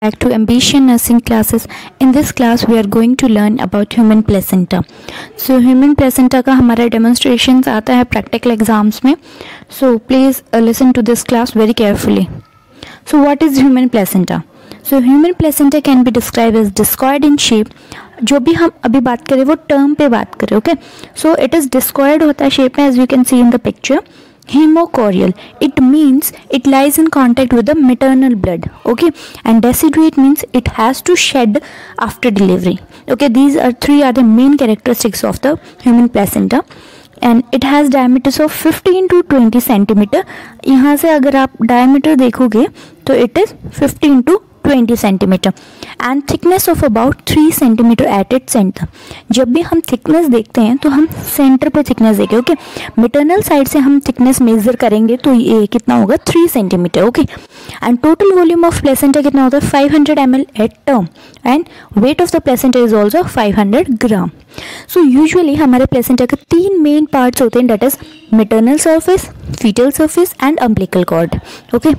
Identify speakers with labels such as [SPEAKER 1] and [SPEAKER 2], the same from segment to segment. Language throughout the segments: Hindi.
[SPEAKER 1] back to Ambition Nursing classes. In this class we are going to learn about human placenta. So human placenta का हमारा demonstrations आता है practical exams में. So please listen to this class very carefully. So what is human placenta? So human placenta can be described as discoid in shape. जो भी हम अभी बात करें वो टर्म पे बात करें, okay. So it is discoid होता है शेप में, as you can see in the picture. Hemochorial, it means it lies in contact with the maternal blood, okay, and deciduate means it has to shed after delivery, okay. These three are the main characteristics of the human placenta, and it has diameters of 15 to 20 centimeter. यहाँ से अगर आप diameter देखोगे तो it is 15 to 20 centimetre and thickness of about 3 centimetre at it centre. जब भी हम थिकनेस देखते हैं तो हम सेंटर पे थिकनेस देखें, ओके. मैटरनल साइड से हम थिकनेस मेजर करेंगे तो ये कितना होगा, 3 centimetre, okay. And total volume of placenta कितना होता है, 500 ml at term, and weight of the placenta is also 500 gram. So usually हमारे प्लेसेंटा के 3 मेन पार्ट्स होते हैं, that is maternal surface, foetal surface and umbilical cord, okay.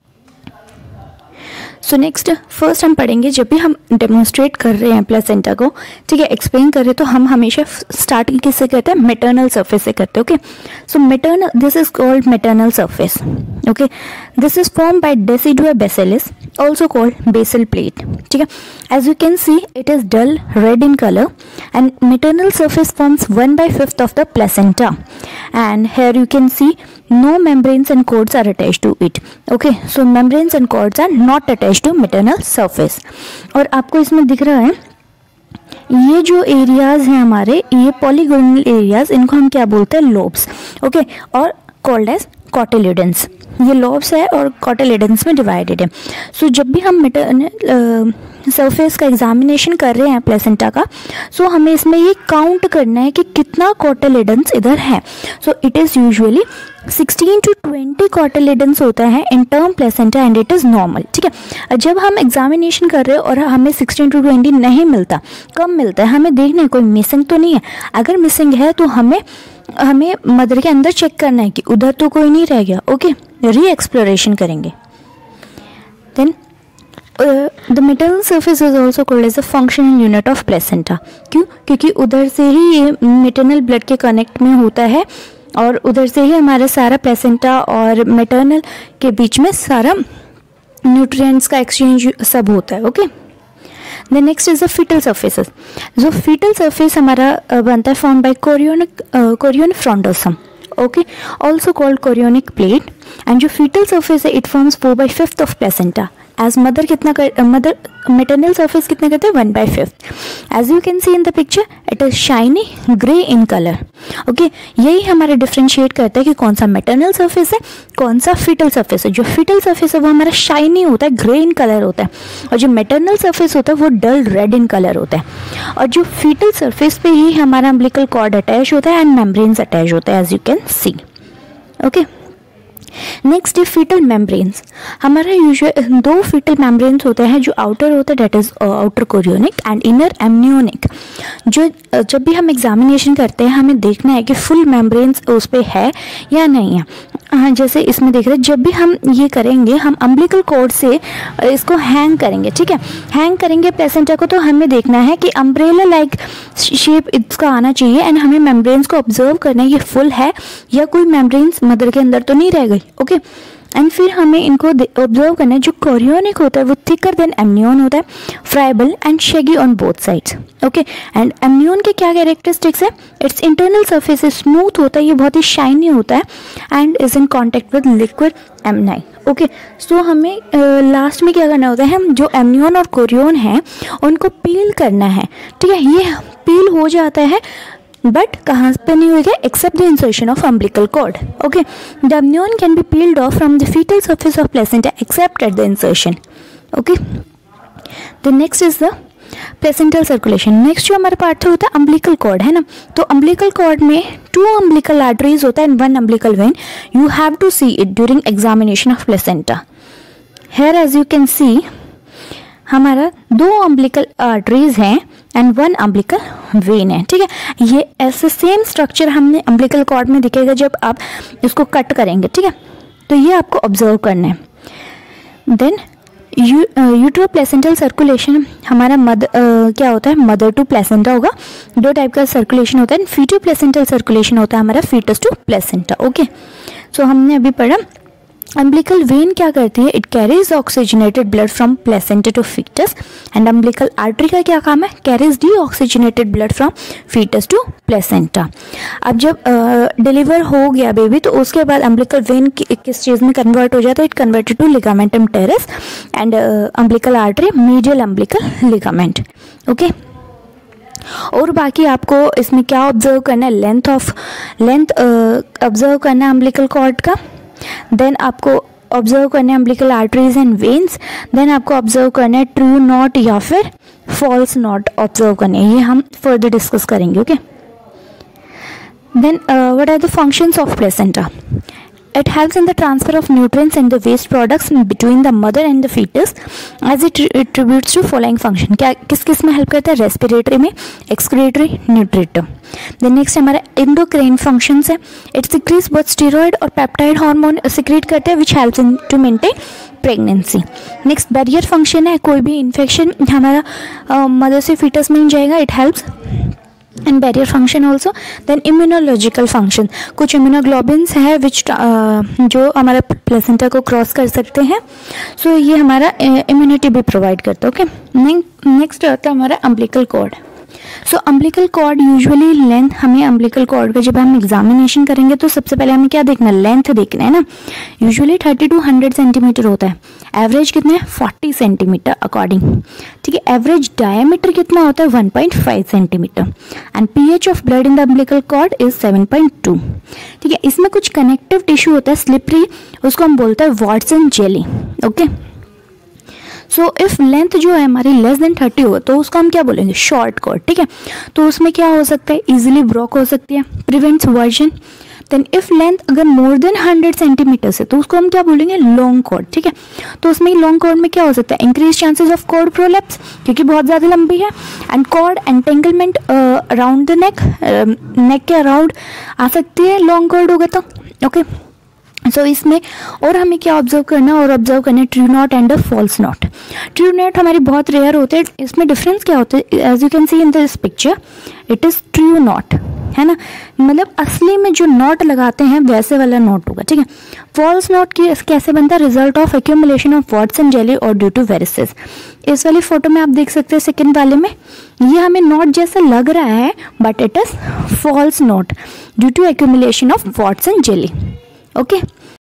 [SPEAKER 1] So next first हम पढ़ेंगे, जब भी हम डेमोन्स्ट्रेट कर रहे हैं प्लेसेंटा को, ठीक है, एक्सप्लेन कर रहे हैं, तो हम हमेशा स्टार्टिंग किससे करते हैं, मैटरनल सर्फेस से करते हैं, okay. So maternal, this is called maternal surface, okay. This is form by decidua basalis, also called basal plate, ठीक है. As you can see, it is dull red in color, and maternal surface forms 1/5 of the placenta, and here you can see no membranes and cords are attached to it, okay. So membranes and cords are not attached to maternal surface. और आपको इसमें दिख रहा है ये जो एरियाज हैं हमारे, ये पॉलीगोनल एरियाज, इनको हम क्या बोलते हैं, लोब्स, ओके, और कॉल्ड एज कॉटिलिडन्स. ये लोब्स है और कॉटिलिडन्स में डिवाइडेड है. सो जब भी हम सरफेस का एग्जामिनेशन कर रहे हैं प्लेसेंटा का, सो हमें इसमें ये काउंट करना है कि कितना कॉटिलिडन्स इधर है. So it is usually 16 to 20 cotyledons होता है in term placenta and it is normal, ठीक है. जब हम एग्जामिनेशन कर रहे हैं और हमें 16 to 20 नहीं मिलता, कम मिलता है, हमें देखना है कोई मिसिंग तो नहीं है. अगर मिसिंग है तो हमें मदर के अंदर चेक करना है कि उधर तो कोई नहीं रह गया, ओके. री एक्सप्लोरेशन करेंगे. Then the maternal surface is also called as the functional unit of placenta. क्यों? क्योंकि उधर से ही ये मैटरनल ब्लड के कनेक्ट में होता है और उधर से ही हमारा सारा प्लेसेंटा और मैटरनल के बीच में सारा न्यूट्रिएंट्स का एक्सचेंज सब होता है, okay. The next is the fetal surfaces. जो fetal surface हमारा बनता है form by chorionic frontosome, okay, also called chorionic plate, and जो fetal surface है it forms 4/5 of placenta. As mother maternal surface कितना करते हैं, 1/5. As you can see in the picture, it is shiny grey in color, okay. यही हमारा डिफ्रेंशिएट करता है कि कौन सा मैटरनल सर्फेस है, कौन सा फीटल सर्फेस है. जो फीटल सर्फेस है वो हमारा शाइनी होता है, ग्रे इन कलर होता है, और जो मैटरनल सर्फेस होता है वो डल रेड इन कलर होता है. और जो फीटल सर्फेस पे ही हमारा अम्बिलिकल कॉर्ड अटैच होता है एंड मेम्ब्रेन्स अटैच होता है, as you can see, okay. Next है फीटल मेम्ब्रेन्स. हमारा यूजुअल 2 फीटल मेम्ब्रेन्स होते हैं, जो आउटर होता है that is outer chorionic and inner amnionic. जो जब भी हम एग्जामिनेशन करते हैं हमें देखना है कि फुल मेम्ब्रेन्स उस पर है या नहीं है. हाँ, जैसे इसमें देख रहे हैं, जब भी हम ये करेंगे हम अम्बिलिकल कॉर्ड से इसको हैंग करेंगे, ठीक है. हैंग करेंगे प्लेसेंटा को तो हमें देखना है कि अम्ब्रेला लाइक शेप इसका आना चाहिए, एंड हमें मेम्ब्रेन्स को ऑब्जर्व करना है ये फुल है या कोई मेम्ब्रेन्स मदर के अंदर तो नहीं रह गई, ओके. एंड फिर हमें इनको ऑब्जर्व करना है. जो कोरियोनिक होता है वो थिकर देन एमनियन होता है, friable and shaggy on both sides, okay. And amnion के क्या कैरेक्टरिस्टिक्स है, इट्स इंटरनल सर्फेस स्मूथ होता है, ये बहुत ही शाइनी होता है and is in contact with liquid amnii, okay. So हमें लास्ट में क्या करना होता है, हम जो एमनियन और कोरियोन है उनको पील करना है, ठीक है. ये पील हो जाता है बट कहाँ पे नहीं होगा, except the insertion of umbilical cord, okay. The amnion can be peeled off from the foetal surface of placenta except at the insertion, okay. The next is the placental circulation. Next जो हमारा पार्ट होता है अम्बिलिकल कॉर्ड, है ना. तो अम्बिलिकल कॉर्ड में 2 अम्बिलिकल आर्टरीज होता है and 1 umbilical vein. You have to see it during examination of placenta. Here as you can see हमारा 2 अम्बिलिकल आर्टरीज हैं एंड 1 अम्बिलिकल वेन है, ठीक है. ये ऐसे सेम स्ट्रक्चर हमने अम्बिलिकल कॉर्ड में दिखेगा जब आप इसको कट करेंगे, ठीक है. तो ये आपको ऑब्जर्व करना है. देन यूट्रो प्लेसेंटल सर्कुलेशन हमारा क्या होता है, मदर टू प्लेसेंटा होगा, दो टाइप का सर्कुलेशन होता है। फीटो प्लेसेंटल सर्कुलेशन होता है हमारा foetus to placenta. Okay, so हमने अभी पढ़ा अम्बिलिकल वेन क्या करती है, it carries oxygenated blood from placenta to foetus. And umbilical artery का क्या काम है, carries deoxygenated blood from foetus to placenta. अब जब डिलीवर हो गया बेबी तो उसके बाद अम्बिलिकल वेन किस चीज़ में कन्वर्ट हो जाता है, it converted to ligamentum teres and umbilical artery medial umbilical ligament. Okay, और बाकी आपको इसमें क्या ऑब्जर्व करना है, लेंथ ऑब्जर्व करना है अम्बिलिकल कॉर्ड का, देन आपको ऑब्जर्व करना है umbilical arteries and veins, then आपको ऑब्जर्व करना है ट्रू नॉट या फिर फॉल्स नॉट ऑब्जर्व करने हैं, ये हम फर्दर डिस्कस करेंगे। Okay, then what are the functions of placenta, it helps in the transfer of nutrients and the waste products between the mother and the fetus as it attributes to following function। क्या किस किस में हेल्प करता है, रेस्पिरेटरी में, एक्सक्रीटरी, न्यूट्रिटिव। देन नेक्स्ट हमारा एंडोक्राइन फंक्शंस है, इट सिक्रीट्स बोथ स्टेरॉइड और पेप्टाइड हार्मोन सिक्रीट करते हैं which helps in to maintain pregnancy. Next barrier function है, कोई भी इन्फेक्शन हमारा मदर से फीटस में जाएगा, it helps and barrier function also. Then immunological function, कुछ इम्यूनोग्लोबिन्स है विच जो हमारा प्लेसेंटा को क्रॉस कर सकते हैं, सो ये हमारा इम्यूनिटी भी प्रोवाइड करता है। ओके, नेक्स्ट आता है हमारा umbilical cord. So umbilical cord usually length, हमें अम्बिलिकल कॉर्ड का जब हम एग्जामिनेशन करेंगे तो सबसे पहले हमें क्या देखना है, लेंथ देखना है ना। यूजुअली 30 to 100 सेंटीमीटर होता है, एवरेज कितना है 40 सेंटीमीटर अकॉर्डिंग, ठीक है। एवरेज डायमीटर कितना होता है 1.5 centimetre and pH of blood in the umbilical cord is 7.2, ठीक है। इसमें कुछ कनेक्टिव टिश्यू होता है स्लिपरी, उसको हम बोलते हैं वाटसन jelly. Okay, so if length जो है हमारी लेस देन 30 हो तो उसको हम क्या बोलेंगे, शॉर्ट कॉर्ड, ठीक है। तो उसमें क्या हो सकता है, इजीली ब्रोक हो सकती है, prevents version. Then if length अगर मोर देन 100 सेंटीमीटर है तो उसको हम क्या बोलेंगे, लॉन्ग कॉर्ड, ठीक है। तो उसमें लॉन्ग कॉर्ड में क्या हो सकता है, increase chances of cord prolapse क्योंकि बहुत ज़्यादा लंबी है, and cord entanglement around the neck के अराउंड आ सकती है लॉन्ग कॉर्ड होगा तो। ओके, सो इसमें और हमें क्या ऑब्जर्व करना है, और ऑब्जर्व करना है true knot and false knot. True knot हमारी बहुत रेयर होते हैं, इसमें डिफरेंस क्या होता है, as you can see in this picture it is true knot, है ना, मतलब असली में जो नॉट लगाते हैं वैसे वाला नॉट होगा, ठीक है। फॉल्स नॉट कैसे बनता है, रिजल्ट ऑफ एक्यूमुलेशन ऑफ वाटसन जेली और ड्यू टू वेरिसेस। इस वाली फोटो में आप देख सकते हैं सेकंड वाले में, ये हमें नॉट जैसा लग रहा है but it is false knot due to accumulation of वाटसन जेली। ओके,